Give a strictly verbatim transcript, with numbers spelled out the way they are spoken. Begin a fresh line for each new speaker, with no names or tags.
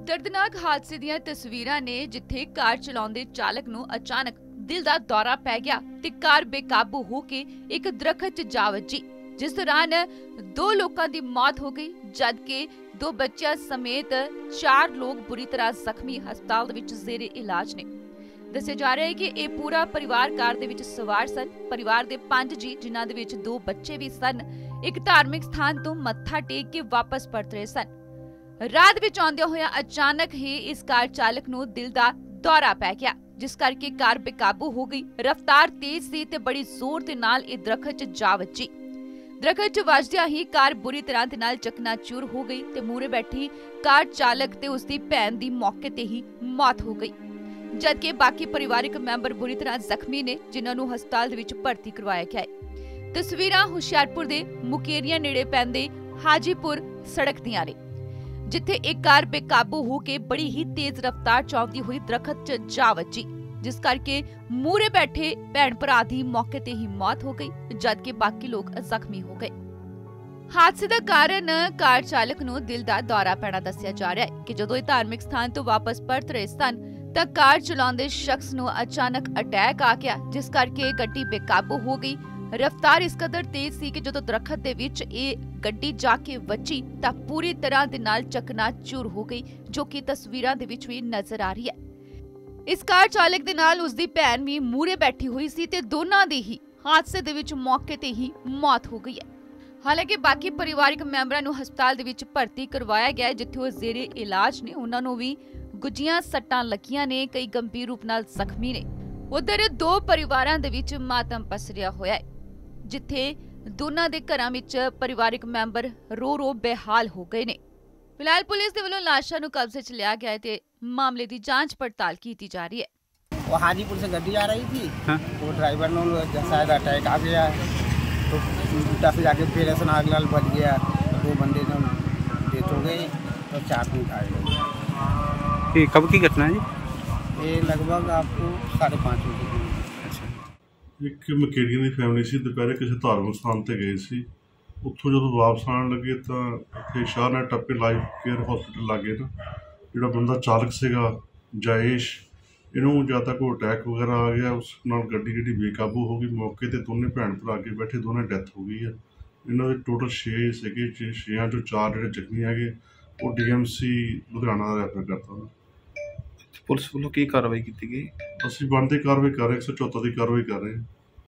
दर्दनाक हादसे ਦੀਆਂ ਤਸਵੀਰਾਂ ਨੇ ਜਿੱਥੇ ਕਾਰ ਚਲਾਉਂਦੇ ਚਾਲਕ ਨੂੰ ਅਚਾਨਕ ਦਿਲ ਦਾ ਦੌਰਾ ਪੈ ਗਿਆ ਤੇ ਕਾਰ ਬੇਕਾਬੂ ਹੋ ਕੇ ਇੱਕ ਦਰਖਤ 'ਚ ਜਾ ਵੱਜੀ, ਜਿਸ ਦੌਰਾਨ ਦੋ ਲੋਕਾਂ ਦੀ ਮੌਤ ਹੋ ਗਈ ਜਦਕਿ ਦੋ ਬੱਚਿਆਂ ਸਮੇਤ ਚਾਰ ਲੋਕ ਬੁਰੀ ਤਰ੍ਹਾਂ ਜ਼ਖਮੀ ਹਸਪਤਾਲ ਦੇ ਵਿੱਚ ਜ਼ੇਰੇ ਇਲਾਜ ਨੇ। ਦੱਸਿਆ ਜਾ ਰਿਹਾ ਹੈ ਕਿ ਇਹ ਪੂਰਾ ਪਰਿਵਾਰ ਕਾਰ ਦੇ ਵਿੱਚ ਸਵਾਰ ਸਨ। ਪਰਿਵਾਰ ਦੇ ਪੰਜ ਜੀ, ਜਿਨ੍ਹਾਂ ਦੇ ਵਿੱਚ ਦੋ ਬੱਚੇ ਵੀ ਸਨ, ਇੱਕ ਧਾਰਮਿਕ ਸਥਾਨ ਤੋਂ ਮੱਥਾ ਟੇਕ ਕੇ ਵਾਪਸ ਪਰਤ ਰਹੇ ਸਨ। ਰਾਤ ਵਿੱਚ ਆਉਂਦਿਆਂ ਹੋਇਆ ਅਚਾਨਕ ਹੀ ਇਸ ਕਾਰ ਚਾਲਕ ਨੂੰ ਦਿਲ ਦਾ ਦੌਰਾ ਪੈ ਗਿਆ, ਜਿਸ ਕਰਕੇ ਕਾਰ ਬੇਕਾਬੂ ਹੋ ਗਈ। ਰਫ਼ਤਾਰ ਤੇਜ਼ ਸੀ ਤੇ ਬੜੀ ਜ਼ੋਰ ਦੇ ਨਾਲ ਇਹ ਦਰਖਤ 'ਚ ਜਾ ਵੱਜੀ। ਦਰਖਤ 'ਚ ਵੱਜਦਿਆਂ ਹੀ ਕਾਰ ਬੁਰੀ ਤਰ੍ਹਾਂ ਦੇ ਨਾਲ ਚਕਨਾਚੂਰ ਹੋ ਗਈ ਤੇ ਮੂਹਰੇ ਬੈਠੀ ਕਾਰ ਚਾਲਕ ਤੇ ਉਸਦੀ ਭੈਣ ਦੀ ਮੌਕੇ ਤੇ ਹੀ ਮੌਤ ਹੋ ਗਈ, ਜਦਕਿ ਬਾਕੀ ਪਰਿਵਾਰਕ ਮੈਂਬਰ ਬੁਰੀ ਤਰ੍ਹਾਂ ਜ਼ਖਮੀ ਨੇ, ਜਿਨ੍ਹਾਂ ਨੂੰ ਹਸਪਤਾਲ ਦੇ ਵਿੱਚ ਭਰਤੀ ਕਰਵਾਇਆ ਗਿਆ ਹੈ। ਤਸਵੀਰਾਂ ਹੁਸ਼ਿਆਰਪੁਰ ਦੇ ਮੁਕੇਰੀਆਂ ਨੇੜੇ ਪੈਂਦੇ ਹਾਜੀਪੁਰ ਸੜਕ ਦੀਆਂ ਨੇ, ਜਿੱਥੇ ਇੱਕ ਕਾਰ ਬੇਕਾਬੂ ਹੋ ਕੇ ਬੜੀ ਹੀ ਤੇਜ਼ ਰਫ਼ਤਾਰ 'ਚ ਆਉਂਦੀ ਹੋਈ ਦਰਖਤ 'ਚ ਜਾ ਵੱਜੀ, ਜਿਸ ਕਰਕੇ ਮੂਹਰੇ ਬੈਠੇ ਭੈਣ ਭਰਾ ਦੀ ਮੌਕੇ ਤੇ ਹੀ ਮੌਤ ਹੋ ਗਈ, ਜਦਕਿ ਬਾਕੀ ਲੋਕ ਜ਼ਖਮੀ ਹੋ ਗਏ। ਹਾਦਸੇ ਦਾ ਕਾਰਨ ਕਾਰ ਚਾਲਕ ਨੂੰ ਦਿਲ ਦਾ ਦੌਰਾ ਪੈਣਾ ਦੱਸਿਆ ਜਾ ਰਿਹਾ ਹੈ ਕਿ ਜਦੋਂ ਇਹ ਧਾਰਮਿਕ ਸਥਾਨ ਤੋਂ ਵਾਪਸ ਪਰਤ ਰਹੇ ਸਨ ਤਾਂ ਕਾਰ ਚਲਾਉਂਦੇ ਸ਼ਖਸ ਨੂੰ ਅਚਾਨਕ ਅਟੈਕ ਆ ਗਿਆ, ਜਿਸ ਕਰਕੇ ਗੱਡੀ ਬੇਕਾਬੂ ਹੋ ਗਈ। ਰਫ਼ਤਾਰ ਇਸ ਕਦਰ ਤੇਜ਼ ਸੀ ਕਿ ਜਦੋਂ ਦਰਖਤ ਦੇ ਵਿੱਚ ਇਹ ਗੱਡੀ ਜਾ ਕੇ ਵੱਜੀ ਤਾਂ ਪੂਰੀ ਤਰ੍ਹਾਂ ਦੇ ਨਾਲ ਚਕਨਾਚੂਰ ਹੋ ਗਈ, ਜੋ ਕਿ ਤਸਵੀਰਾਂ ਦੇ ਵਿੱਚ ਵੀ ਨਜ਼ਰ ਆ ਰਹੀ ਹੈ। ਇਸ ਕਾਰ ਚਾਲਕ ਦੇ ਨਾਲ ਉਸਦੀ ਭੈਣ ਵੀ ਮੂਹਰੇ ਬੈਠੀ ਹੋਈ ਸੀ ਤੇ ਦੋਨਾਂ ਦੀ ਹੀ ਹਾਦਸੇ ਦੇ ਵਿੱਚ ਮੌਕੇ ਤੇ ਹੀ ਮੌਤ ਹੋ ਗਈ ਹੈ। ਹਾਲਾਂਕਿ ਬਾਕੀ ਪਰਿਵਾਰਕ ਮੈਂਬਰਾਂ ਨੂੰ ਹਸਪਤਾਲ ਦੇ ਵਿੱਚ ਭਰਤੀ ਕਰਵਾਇਆ ਗਿਆ ਹੈ, ਜਿੱਥੇ ਉਹ ਜ਼ੇਰੇ ਇਲਾਜ ਨੇ। ਉਹਨਾਂ ਨੂੰ ਵੀ ਗੁੱਝੀਆਂ ਸੱਟਾਂ ਲੱਗੀਆਂ ਨੇ, ਕਈ ਗੰਭੀਰ ਰੂਪ ਨਾਲ ਜ਼ਖਮੀ ਨੇ। ਉਧਰ ਦੋ ਪਰਿਵਾਰਾਂ ਦੇ ਵਿੱਚ ਮਾਤਮ ਪਸਰਿਆ ਹੋਇਆ ਹੈ, ਜਿੱਥੇ ਦੋਨਾਂ ਦੇ ਘਰਾਂ ਵਿੱਚ ਪਰਿਵਾਰਕ ਮੈਂਬਰ ਰੋ ਰੋ ਬੇਹਾਲ ਹੋ ਗਏ ਨੇ। ਫਿਲਹਾਲ ਪੁਲਿਸ ਦੇ ਵੱਲੋਂ ਲਾਸ਼ਾਂ ਨੂੰ ਕਬਜ਼ੇ 'ਚ ਲਿਆ ਗਿਆ ਹੈ ਤੇ ਮਾਮਲੇ ਦੀ ਜਾਂਚ ਪੜਤਾਲ ਕੀਤੀ ਜਾ ਰਹੀ है।
वो हाजीपुर से गड्डी आ रही थी, हाँ? तो ड्राइवर ने शायद अटैक आ गया तो उल्टा से जाके फिर ऐसा नागलाल बच गया, दो बंदे ने डेथ हो गई तो चार दिन घायल हो गए।
कब की घटना है जी?
ये लगभग आपको साढ़े पाँच बजे।
एक मकेरिया की फैमिली से दोपहर किसी धार्मिक स्थान पर गए सी। ਉੱਥੋਂ ਜਦੋਂ ਵਾਪਸ ਆਉਣ ਲੱਗੇ ਤਾਂ ਇੱਥੇ ਸ਼ਾਹਨਗਰ ਟੱਪੇ ਲਾਈਫ ਕੇਅਰ ਹਸਪੀਟਲ ਲਾਗੇ ਨਾ ਜਿਹੜਾ ਬੰਦਾ ਚਾਲਕ ਸੀਗਾ ਜਾਏਸ਼, ਇਹਨੂੰ ਜਾਂ ਤਾਂ ਕੋਈ ਅਟੈਕ ਵਗੈਰਾ ਆ ਗਿਆ, ਉਸ ਨਾਲ ਗੱਡੀ ਜਿਹੜੀ ਬੇਕਾਬੂ ਹੋ ਗਈ। ਮੌਕੇ ਤੇ ਦੋਨੇ ਭੈਣ ਭਰਾ ਅੱਗੇ ਬੈਠੇ ਦੋਨੇ ਡੈਥ ਹੋ ਗਈ ਹੈ। ਇਹਨਾਂ ਦੇ ਟੋਟਲ ਛੇ ਸੀਗੇ, ਛੇਆਂ ਚੋਂ ਚਾਰ ਜਿਹੜੇ ਜ਼ਖਮੀ ਹੈਗੇ ਉਹ ਡੀ ਐਮ ਸੀ ਲੁਧਿਆਣਾ ਦਾ ਰੈਫਰ ਕਰਤਾ।
ਪੁਲਿਸ ਵੱਲੋਂ ਕੀ ਕਾਰਵਾਈ ਕੀਤੀ ਗਈ?
ਅਸੀਂ ਬਣਦੀ ਕਾਰਵਾਈ ਕਰ ਰਹੇ, ਇੱਕ ਸੌ ਚੌਹੱਤਰ ਦੀ ਕਾਰਵਾਈ ਕਰ ਰਹੇ ਹਾਂ।